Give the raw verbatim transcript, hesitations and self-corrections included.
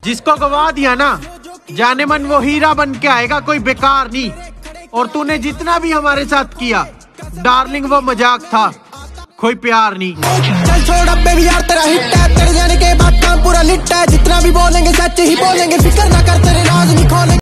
जिसको गवा दिया ना, जाने मन वो हीरा बन के आएगा, कोई बेकार नहीं। और तूने जितना भी हमारे साथ किया डार्लिंग, वो मजाक था, कोई प्यार नहीं। चल छोड़ अब बेबी यार, तेरा हिट है, तेरे जाने के बाद काम पूरा लिट है। जितना भी बोलेंगे सच ही बोलेंगे, फिक्र ना कर तेरे राज नहीं खोलेंगे।